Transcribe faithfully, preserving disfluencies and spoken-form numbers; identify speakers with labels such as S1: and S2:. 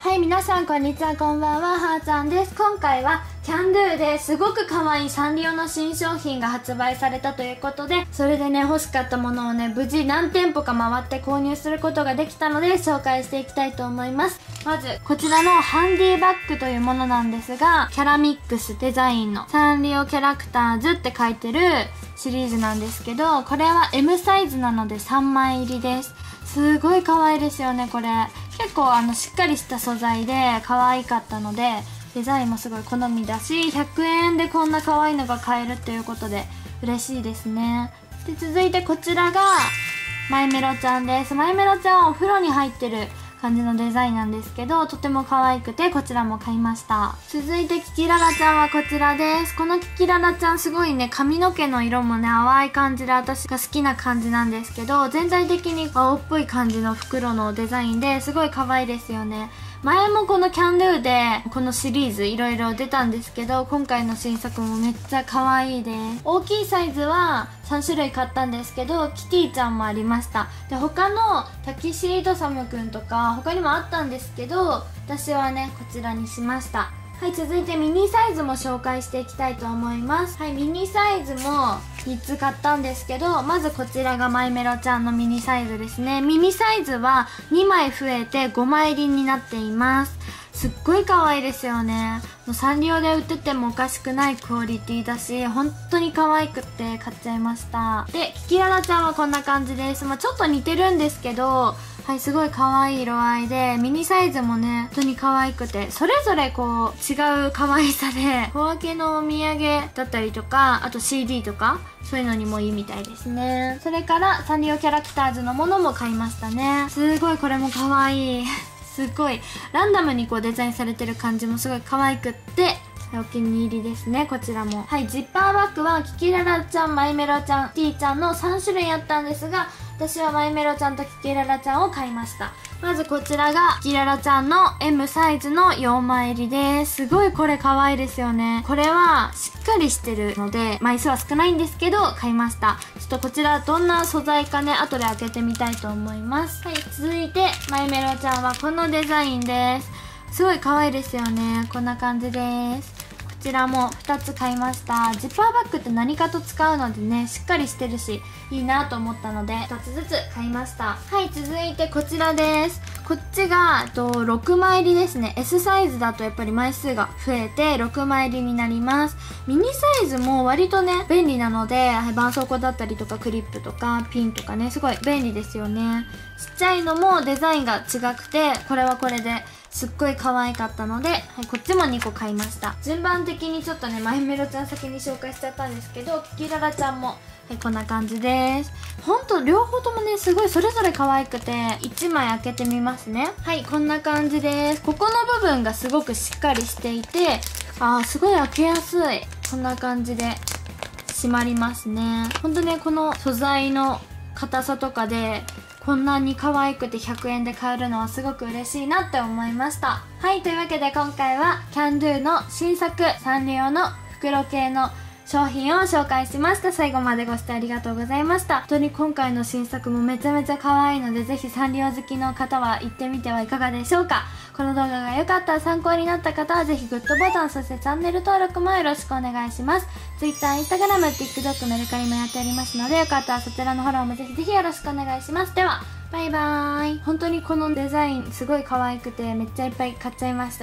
S1: はい、皆さんこんにちは、こんばんは、はーちゃんです。今回はキャンドゥですごく可愛いサンリオの新商品が発売されたということで、それでね、欲しかったものをね、無事何店舗か回って購入することができたので、紹介していきたいと思います。まず、こちらのハンディバッグというものなんですが、キャラミックスデザインのサンリオキャラクターズって書いてるシリーズなんですけど、これは エム サイズなのでさんまい入りです。すごい可愛いですよね、これ。結構あのしっかりした素材で可愛かったので、デザインもすごい好みだし、ひゃくえんでこんな可愛いのが買えるっていうことで嬉しいですね。で、続いてこちらがマイメロちゃんです。マイメロちゃんはお風呂に入ってる感じのデザインなんですけど、とても可愛くてこちらも買いました。続いてキキララちゃんはこちらです。このキキララちゃんすごいね、髪の毛の色もね、淡い感じで私が好きな感じなんですけど、全体的に青っぽい感じの袋のデザインですごい可愛いですよね。前もこのキャンドゥでこのシリーズいろいろ出たんですけど、今回の新作もめっちゃ可愛いです。大きいサイズはさんしゅるい買ったんですけど、キティちゃんもありました。で、他のタキシードサムくんとか他にもあったんですけど、私はねこちらにしました。はい、続いてミニサイズも紹介していきたいと思います。はい、ミニサイズもみっつ買ったんですけど、まずこちらがマイメロちゃんのミニサイズですね。ミニサイズはにまい増えてごまい入りになっています。すっごい可愛いですよね。もうサンリオで売っててもおかしくないクオリティだし、本当に可愛くって買っちゃいました。で、キキララちゃんはこんな感じです。まあ、ちょっと似てるんですけど、はい、すごい可愛い色合いで、ミニサイズもね、本当に可愛くて、それぞれこう、違う可愛さで、小分けのお土産だったりとか、あと シーディー とか、そういうのにもいいみたいですね。それから、サンリオキャラクターズのものも買いましたね。すごいこれも可愛い。すごい、ランダムにこうデザインされてる感じもすごい可愛くって、お気に入りですね、こちらも。はい、ジッパーバッグはキキララちゃん、マイメロちゃん、ティーちゃんのさんしゅるいあったんですが、私はマイメロちゃんとキキララちゃんを買いました。まずこちらがキキララちゃんの エム サイズのよんまい入りです。すごいこれ可愛いですよね。これはしっかりしてるので枚数は少ないんですけど買いました。ちょっとこちらどんな素材かね、後で開けてみたいと思います。はい、続いてマイメロちゃんはこのデザインです。すごい可愛いですよね。こんな感じです。こちらもふたつ買いました。ジッパーバッグって何かと使うのでね、しっかりしてるしいいなと思ったのでふたつずつ買いました。はい、続いてこちらです。こっちがとろくまい入りですね。 エス サイズだとやっぱり枚数が増えてろくまい入りになります。ミニサイズも割とね便利なので、はい、絆創膏だったりとかクリップとかピンとかね、すごい便利ですよね。ちっちゃいのもデザインが違くて、これはこれですっごい可愛かったので、はい、こっちもにこ買いました。順番的にちょっとね、マイメロちゃん先に紹介しちゃったんですけど、キキララちゃんも、はい、こんな感じです。ほんと、両方ともね、すごいそれぞれ可愛くて、いちまい開けてみますね。はい、こんな感じです。ここの部分がすごくしっかりしていて、あー、すごい開けやすい。こんな感じで閉まりますね。ほんとね、この素材の硬さとかで、こんなに可愛くてひゃくえんで買えるのはすごく嬉しいなって思いました。はい、というわけで今回はキャンドゥの新作サンリオの袋系の商品を紹介しました。最後までご視聴ありがとうございました。本当に今回の新作もめちゃめちゃ可愛いので、ぜひサンリオ好きの方は行ってみてはいかがでしょうか。この動画が良かったら、参考になった方はぜひグッドボタン、そしてチャンネル登録もよろしくお願いします。Twitter、Instagram、TikTok、メルカリもやっておりますので、よかったらそちらのフォローもぜひぜひよろしくお願いします。では、バイバーイ。本当にこのデザインすごい可愛くてめっちゃいっぱい買っちゃいました。